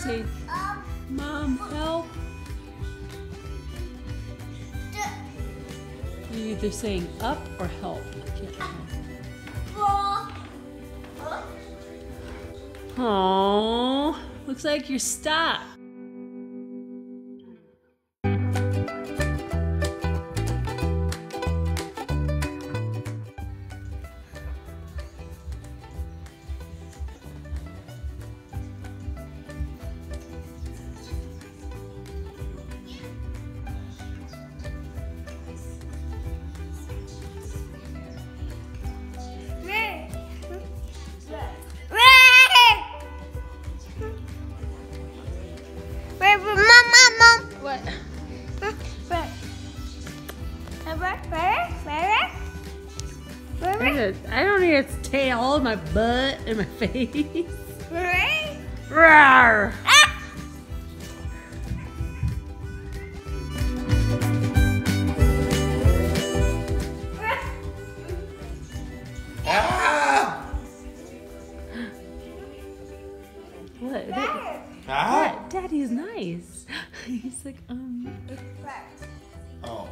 say, Mom, help. You're either saying up or help. I can't tell. Aww, looks like you're stuck. What? I don't hear its tail, my butt, and my face. Rawr! What? What? Daddy's nice. He's like, Oh.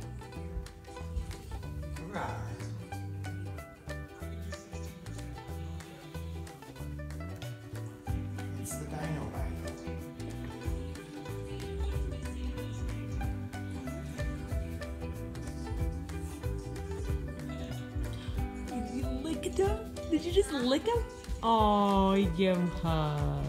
It's the dino bino. Did you lick him? Did you just lick him? Oh, you give him hugs.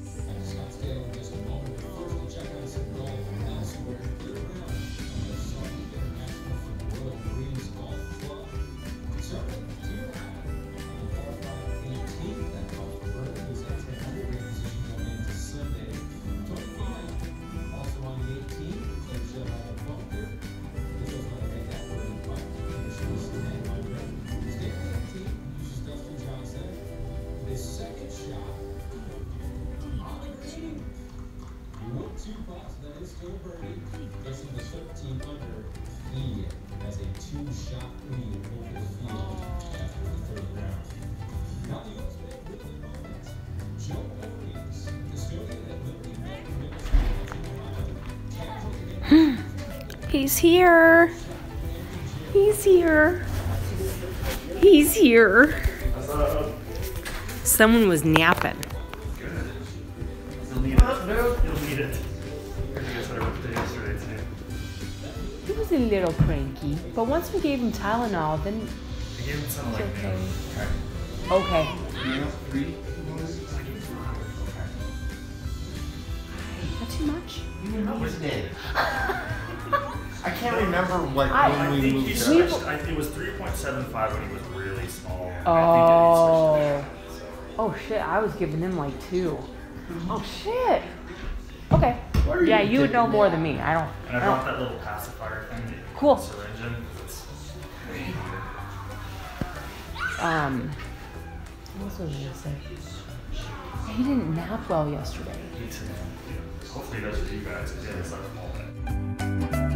That is still birdie. Guessing the 13 under, he has a 2-shot lead over the field after the 3rd round. Now the U.S. Bank Whitman moments. Joe Orleans, custodian at Liberty Bank. He's here. He's here. He's here. Someone was napping. You'll need it. You'll need it. He was a little cranky, but once we gave him Tylenol, then I gave him some it's like okay. Okay. Not too much. How was it? I can't remember what I when we think he moved. switched. I think it was 3.75 when he was really small. Oh. I think that he switched to that. Oh shit, I was giving him like 2. Oh shit. Okay. Yeah, you would know more than me. I don't. And I brought that little pacifier thing. That you Cool. put in the syringe in, 'cause it's way easier. What else was I gonna say? He didn't nap well yesterday. Me too. Hopefully he does for you guys, because he had to slept all day.